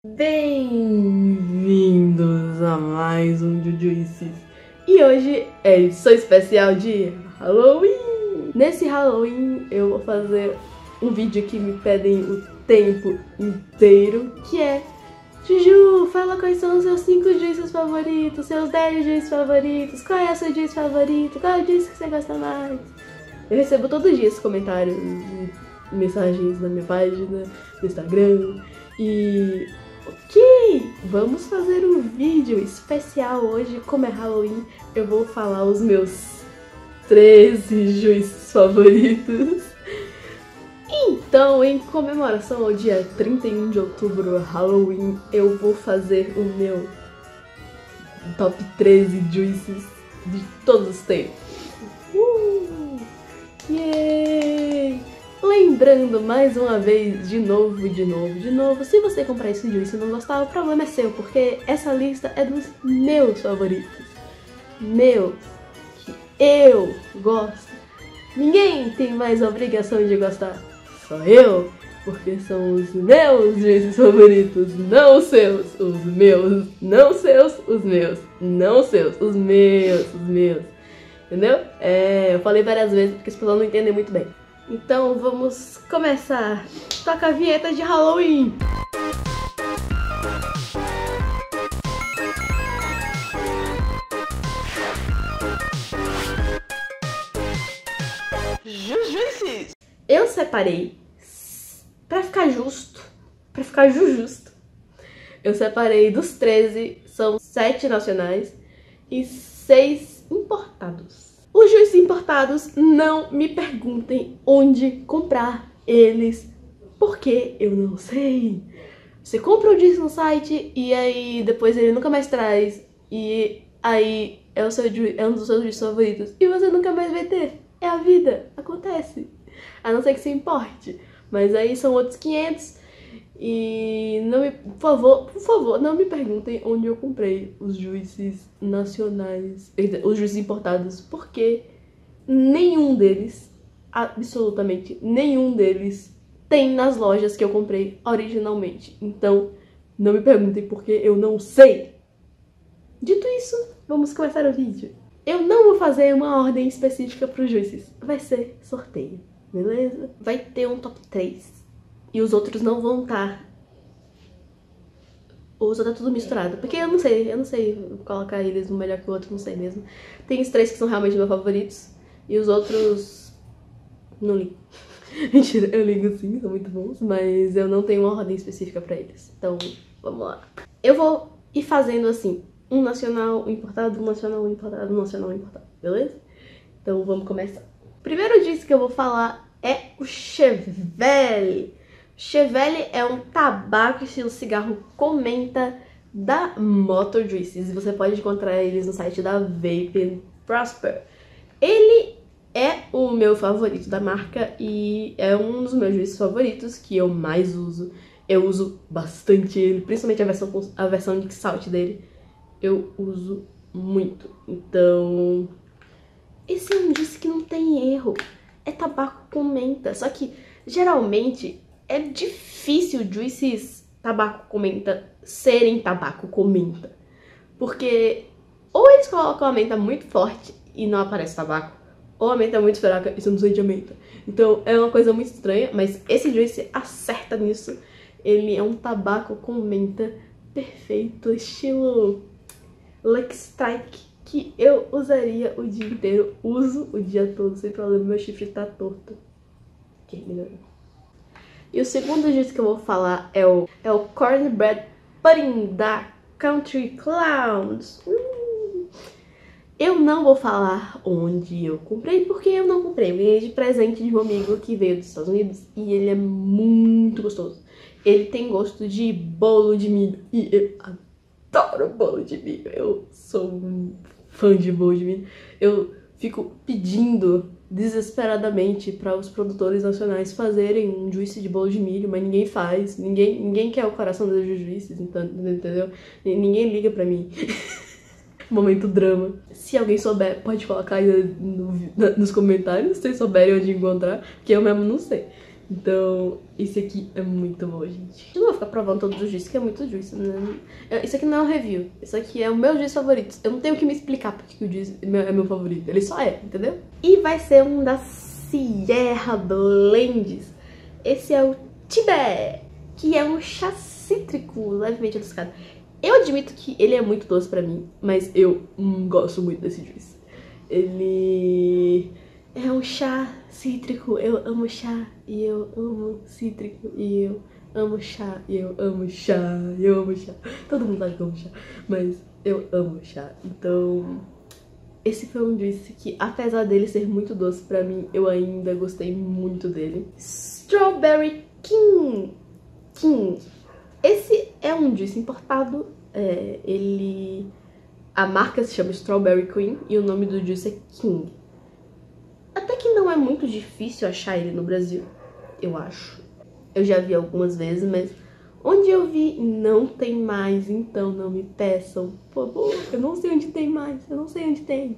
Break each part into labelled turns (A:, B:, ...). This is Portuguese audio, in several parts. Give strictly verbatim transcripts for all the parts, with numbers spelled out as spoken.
A: Bem-vindos a mais um Jujuices. E hoje é edição especial de Halloween. Nesse Halloween eu vou fazer um vídeo que me pedem o tempo inteiro, que é: Juju, fala quais são os seus cinco juízes favoritos, seus dez juízes favoritos, qual é o seu juiz favorito, qual é o juiz que você gosta mais. Eu recebo todos os dias comentários e mensagens na minha página, no Instagram. E ok, vamos fazer um vídeo especial hoje. Como é Halloween, eu vou falar os meus treze juízes favoritos. Então, em comemoração ao dia trinta e um de outubro, Halloween, eu vou fazer o meu top treze juízes de todos os tempos. Uh! Yay! Lembrando mais uma vez, de novo, de novo, de novo, se você comprar esse juízo e não gostar, o problema é seu, porque essa lista é dos meus favoritos. Meus, que eu gosto. Ninguém tem mais a obrigação de gostar, só eu, porque são os meus juízes favoritos, não os seus. Os meus, não os seus, os meus, não os seus, os meus, os meus. Entendeu? É, eu falei várias vezes porque as pessoas não entendem muito bem. Então vamos começar. Toca a vinheta de Halloween. Jujuices. Eu separei, pra ficar justo, pra ficar ju justo, eu separei dos treze, são sete nacionais e seis importados. Os juízes importados, não me perguntem onde comprar eles, porque eu não sei. Você compra o juiz no site e aí depois ele nunca mais traz, e aí é, o seu é um dos seus juízes favoritos e você nunca mais vai ter. É a vida, acontece. A não ser que você importe. Mas aí são outros quinhentos. E não me, por favor, por favor, não me perguntem onde eu comprei os juízes nacionais, os juízes importados, porque nenhum deles, absolutamente nenhum deles, tem nas lojas que eu comprei originalmente. Então, não me perguntem porque eu não sei. Dito isso, vamos começar o vídeo. Eu não vou fazer uma ordem específica para os juízes, vai ser sorteio, beleza? Vai ter um top três. E os outros não vão estar. Ou só tá tudo misturado. Porque eu não sei, eu não sei colocar eles um melhor que o outro, não sei mesmo. Tem os três que são realmente meus favoritos. E os outros... não ligo. Mentira, eu ligo sim, são muito bons. Mas eu não tenho uma ordem específica pra eles. Então, vamos lá. Eu vou ir fazendo assim. Um nacional, um importado, um nacional, um importado, um nacional, um importado. Beleza? Então vamos começar. O primeiro disco que eu vou falar é o Chevelle. Chevelle é um tabaco estilo cigarro comenta da Motor Juices. Você pode encontrar eles no site da Vape Prosper. Ele é o meu favorito da marca e é um dos meus juízes favoritos que eu mais uso. Eu uso bastante ele, principalmente a versão, a versão de salt dele. Eu uso muito. Então, esse é um juice que não tem erro. É tabaco com menta. Só que, geralmente, é difícil juices tabaco com menta serem tabaco com menta. Porque ou eles colocam a menta muito forte e não aparece tabaco, ou a menta é muito fraca e você não sente a menta. Então é uma coisa muito estranha, mas esse juice acerta nisso. Ele é um tabaco com menta perfeito, estilo Lucky Strike, que eu usaria o dia inteiro. Uso o dia todo sem problema, meu chifre tá torto. Ok, melhorou. E o segundo juice que eu vou falar é o, é o Cornbread Pudding da Country Clowns. Uh! Eu não vou falar onde eu comprei, porque eu não comprei. Eu ganhei de presente de um amigo que veio dos Estados Unidos e ele é muito gostoso. Ele tem gosto de bolo de milho e eu adoro bolo de milho. Eu sou um fã de bolo de milho. Eu fico pedindo desesperadamente para os produtores nacionais fazerem um juice de bolo de milho, mas ninguém faz, ninguém, ninguém quer o coração dos juízes, então, entendeu? Ninguém liga pra mim. Momento drama. Se alguém souber, pode colocar aí no, no, nos comentários, se vocês souberem onde encontrar, porque eu mesmo não sei. Então, esse aqui é muito bom, gente. Eu não vou ficar provando todos os juices, que é muito juice, né? Isso aqui não é um review. Isso aqui é o meu juice favorito. Eu não tenho que me explicar porque o juice é meu, é meu favorito. Ele só é, entendeu? E vai ser um da Sierra Blends. Esse é o Tibé, que é um chá cítrico levemente adocicado. Eu admito que ele é muito doce pra mim, mas eu hum, gosto muito desse juice. Ele é um chá cítrico, eu amo chá e eu amo cítrico e eu amo chá e eu amo chá e eu amo chá. Todo mundo sabe que eu amo chá, mas eu amo chá. Então, esse foi um juice que, apesar dele ser muito doce pra mim, eu ainda gostei muito dele. Strawberry King. King. Esse é um juice importado. É, ele... A marca se chama Strawberry Queen e o nome do juice é King. Até que não é muito difícil achar ele no Brasil, eu acho. Eu já vi algumas vezes, mas onde eu vi não tem mais, então não me peçam. Por favor, eu não sei onde tem mais, eu não sei onde tem.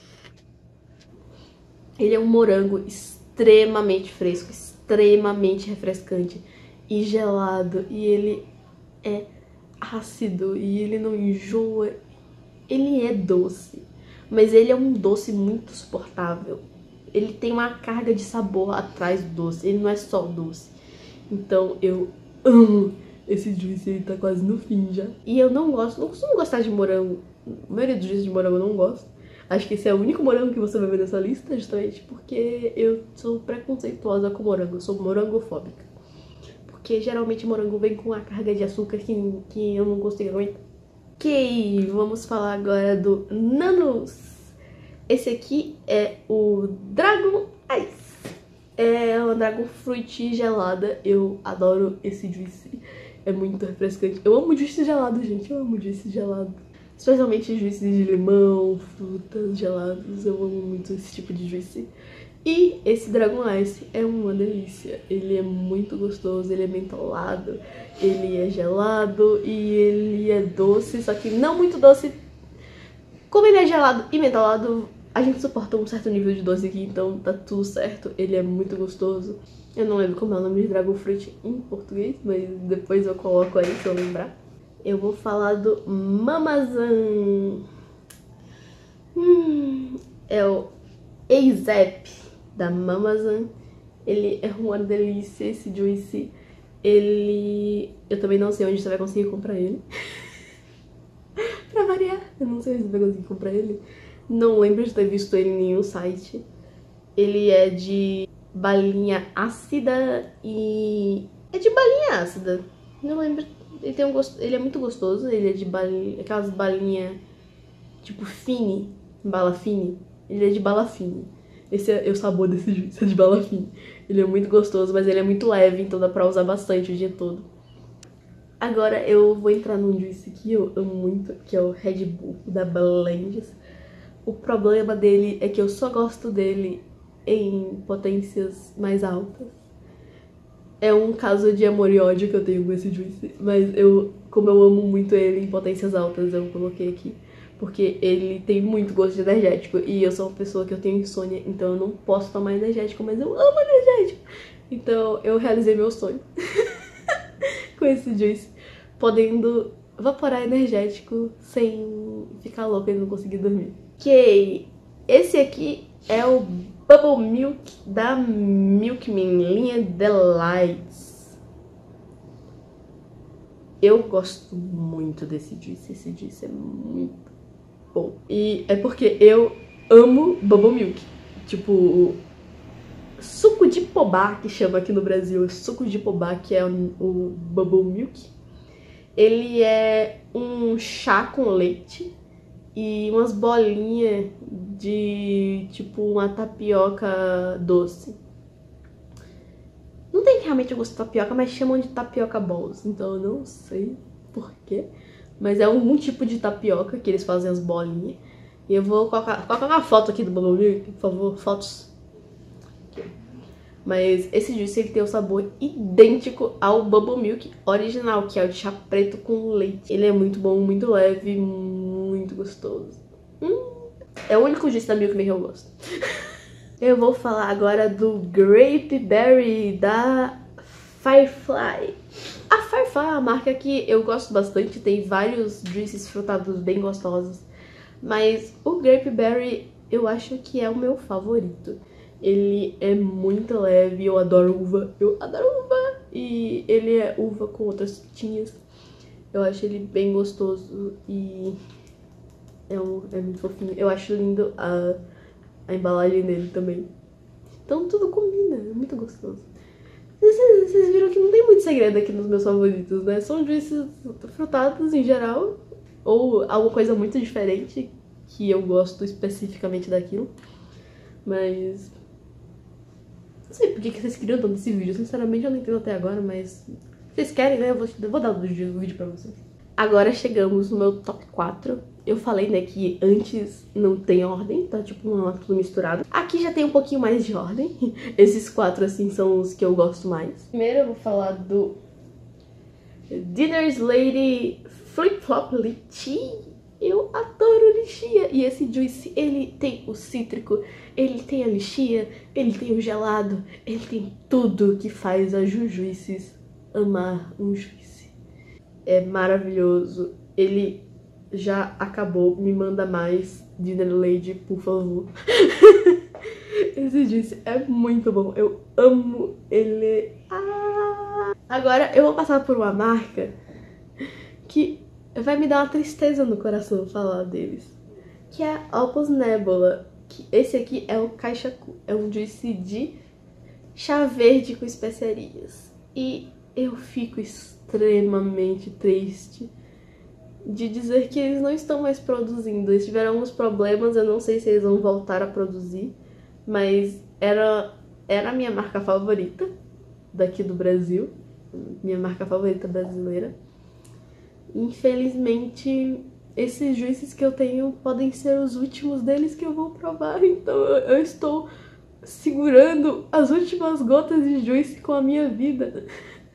A: Ele é um morango extremamente fresco, extremamente refrescante e gelado. E ele é ácido e ele não enjoa. Ele é doce, mas ele é um doce muito suportável. Ele tem uma carga de sabor atrás do doce, ele não é só doce. Então eu amo esse juice, ele tá quase no fim já. E eu não gosto, não costumo gostar de morango. A maioria dos juices de morango eu não gosto. Acho que esse é o único morango que você vai ver nessa lista, justamente porque eu sou preconceituosa com morango, eu sou morangofóbica. Porque geralmente morango vem com a carga de açúcar que, que eu não consigo aguentar. Ok, vamos falar agora do Nanos. Esse aqui é o Dragon Ice. É uma Dragon Fruit gelada. Eu adoro esse juice. É muito refrescante. Eu amo juice gelado, gente. Eu amo juice gelado. Especialmente juices de limão, frutas geladas. Eu amo muito esse tipo de juice. E esse Dragon Ice é uma delícia. Ele é muito gostoso, ele é mentolado, ele é gelado e ele é doce, só que não muito doce. Como ele é gelado e mentolado, a gente suporta um certo nível de doce aqui, então tá tudo certo. Ele é muito gostoso. Eu não lembro como é o nome de Dragon Fruit em português, mas depois eu coloco aí se eu lembrar. Eu vou falar do Mamazan. Hum, é o A$AP da Mamazan. Ele é uma delícia, esse juice. Ele... Eu também não sei onde você vai conseguir comprar ele. Pra variar, eu não sei onde você vai conseguir comprar ele. Não lembro de ter visto ele em nenhum site. Ele é de balinha ácida e... É de balinha ácida. Não lembro. Ele, tem um gosto... ele é muito gostoso. Ele é de balinha... aquelas balinhas tipo fine, bala fine. Ele é de bala fine. Esse é o sabor desse juice, é de bala fine. Ele é muito gostoso, mas ele é muito leve, então dá pra usar bastante o dia todo. Agora eu vou entrar num juice que eu amo muito, que é o Red Bull da Blends. O problema dele é que eu só gosto dele em potências mais altas. É um caso de amor e ódio que eu tenho com esse juice, mas eu, como eu amo muito ele em potências altas, eu coloquei aqui. Porque ele tem muito gosto de energético e eu sou uma pessoa que eu tenho insônia, então eu não posso tomar energético, mas eu amo energético. Então eu realizei meu sonho com esse juice, podendo evaporar energético sem ficar louca e não conseguir dormir. Ok, esse aqui é o Bubble Milk da Milkmin, linha Delights. Eu gosto muito desse juice, esse juice é muito bom. E é porque eu amo Bubble Milk. Tipo, suco de pobá, que chama aqui no Brasil, suco de pobá, que é o, o Bubble Milk. Ele é um chá com leite e umas bolinhas de, tipo, uma tapioca doce. Não tem realmente o gosto de tapioca, mas chamam de tapioca balls, então eu não sei porquê. Mas é algum tipo de tapioca que eles fazem as bolinhas. E eu vou colocar, colocar uma foto aqui do Bubble Milk, por favor, fotos. Aqui. Mas esse juice ele tem o sabor idêntico ao Bubble Milk original, que é o de chá preto com leite. Ele é muito bom, muito leve, muito gostoso. Hum, é o único juice da Milkmin que eu gosto. Eu vou falar agora do Grape Berry da Firefly. A Firefly é uma marca que eu gosto bastante, tem vários juices frutados bem gostosos. Mas o Grape Berry eu acho que é o meu favorito. Ele é muito leve, eu adoro uva, eu adoro uva. E ele é uva com outras frutinhas. Eu acho ele bem gostoso e é, um, é muito fofinho. Eu acho lindo a, a embalagem dele também. Então tudo combina, é muito gostoso. Vocês, vocês viram que não tem muito segredo aqui nos meus favoritos, né? São juices frutados em geral, ou alguma coisa muito diferente que eu gosto especificamente daquilo. Mas não sei por que vocês queriam tanto esse vídeo. Sinceramente eu não entendo até agora, mas se vocês querem, né? Eu vou, eu vou dar o vídeo, o vídeo pra vocês. Agora chegamos no meu top quatro. Eu falei, né, que antes não tem ordem, tá tipo uma, tudo misturado. Aqui já tem um pouquinho mais de ordem. Esses quatro, assim, são os que eu gosto mais. Primeiro eu vou falar do Dinner's Lady Flip Flop Lychee. Eu adoro lichia. E esse juice, ele tem o cítrico, ele tem a lichia, ele tem o gelado, ele tem tudo que faz a Jujuices amar um juice. É maravilhoso. Ele já acabou, me manda mais, Dinner Lady, por favor. Esse juice é muito bom, eu amo ele. Ah! Agora eu vou passar por uma marca que vai me dar uma tristeza no coração falar deles, que é a Opus Nebula. Que esse aqui é o Kaishaku, é um juice de chá verde com especiarias. E eu fico extremamente triste de dizer que eles não estão mais produzindo. Eles tiveram alguns problemas, eu não sei se eles vão voltar a produzir, mas era, era a minha marca favorita daqui do Brasil, minha marca favorita brasileira. Infelizmente, esses juices que eu tenho podem ser os últimos deles que eu vou provar, então eu, eu estou segurando as últimas gotas de juice com a minha vida.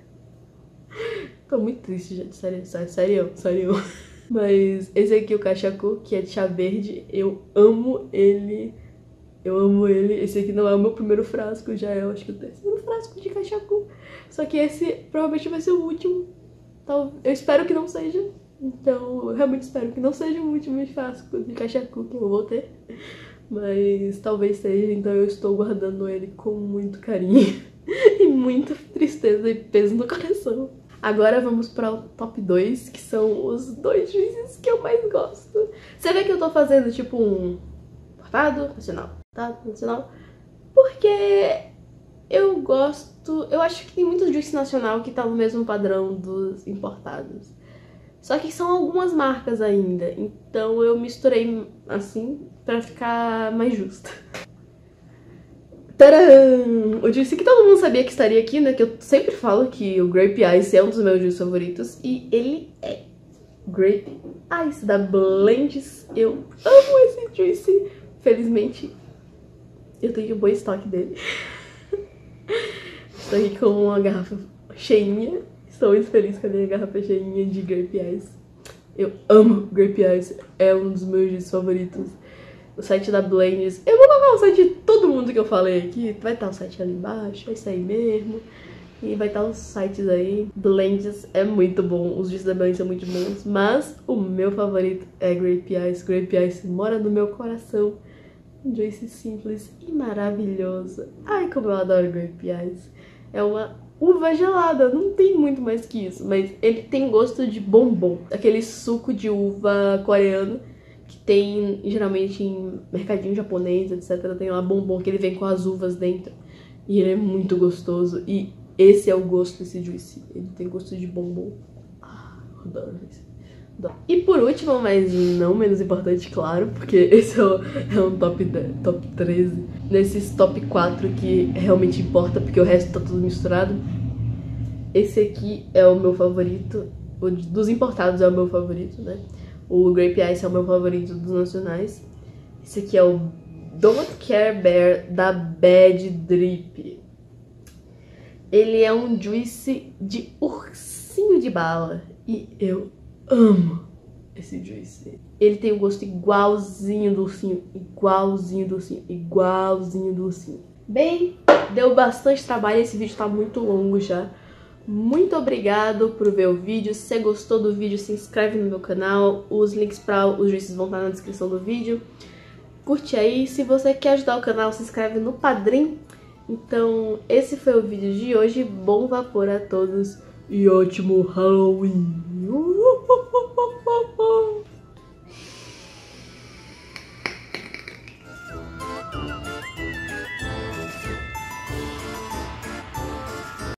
A: Tô muito triste, gente, sério, sério, sério, sério. Mas esse aqui, o Kaishaku, que é de chá verde, eu amo ele. Eu amo ele. Esse aqui não é o meu primeiro frasco, já é, eu acho que o terceiro frasco de Kaishaku. Só que esse provavelmente vai ser o último. Então, eu espero que não seja. Então, eu realmente espero que não seja o último frasco de Kaishaku que eu vou ter. Mas talvez seja, então eu estou guardando ele com muito carinho. E muita tristeza e peso no coração. Agora vamos para o top dois, que são os dois juízes que eu mais gosto. Você vê que eu tô fazendo tipo um importado, nacional, tá? Nacional. Porque eu gosto... Eu acho que tem muito juice nacional que tá no mesmo padrão dos importados. Só que são algumas marcas ainda. Então eu misturei assim pra ficar mais justa. Tcharam! O juice que todo mundo sabia que estaria aqui, né? Que eu sempre falo que o Grape Ice é um dos meus juices favoritos. E ele é Grape Ice da Blends. Eu amo esse juice. Felizmente, eu tenho um bom estoque dele. Estou aqui com uma garrafa cheinha. Estou muito feliz com a minha garrafa cheinha de Grape Ice. Eu amo Grape Ice. É um dos meus juices favoritos. O site da Blends. Eu vou colocar o site de todo mundo que eu falei aqui. Vai estar o site ali embaixo, é isso aí mesmo. E vai estar os sites aí. Blends é muito bom, os juices da Blends são muito bons. Mas o meu favorito é Grape Ice. Grape Ice mora no meu coração. Um juice simples e maravilhoso. Ai, como eu adoro Grape Ice. É uma uva gelada, não tem muito mais que isso. Mas ele tem gosto de bombom. Aquele suco de uva coreano que tem geralmente em mercadinho japonês, etcétera. Tem lá bombom que ele vem com as uvas dentro. E ele é muito gostoso. E esse é o gosto desse juice. Ele tem gosto de bombom. Ah, eu adoro isso. E por último, mas não menos importante, claro, porque esse é, o, é um top, dez, top treze. Nesses top quatro que realmente importa, porque o resto tá tudo misturado. Esse aqui é o meu favorito. O dos importados é o meu favorito, né? O Grape Ice é o meu favorito dos nacionais. Esse aqui é o Don't Care Bear da Bad Drip. Ele é um juice de ursinho de bala. E eu amo esse Juice. Ele tem um gosto igualzinho do ursinho, igualzinho do ursinho, igualzinho do ursinho. Bem, deu bastante trabalho, esse vídeo tá muito longo já. Muito obrigado por ver o vídeo. Se você gostou do vídeo, se inscreve no meu canal. Os links para os Juices vão estar na descrição do vídeo. Curte aí. Se você quer ajudar o canal, se inscreve no Padrim. Então, esse foi o vídeo de hoje. Bom vapor a todos e ótimo Halloween!